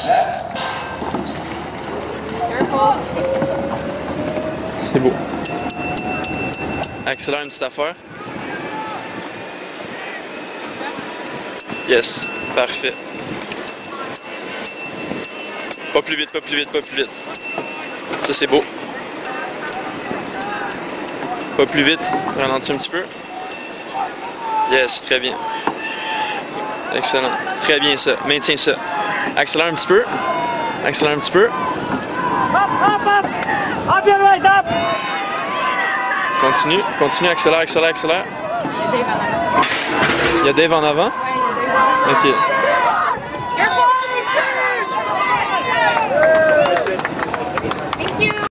C'est beau. Accélère une petite affaire. Yes, parfait. Pas plus vite, pas plus vite, pas plus vite. Ça, c'est beau. Pas plus vite, ralentis un petit peu. Yes, très bien. Excellent. Très bien ça. Maintiens ça. Accélère un petit peu. Accélère un petit peu. Up, up, up! Up your right, up! Continue, continue, accélère, accélère, accélère. Il y a Dave en avant. Ouais, il y a Dave en avant. Ok.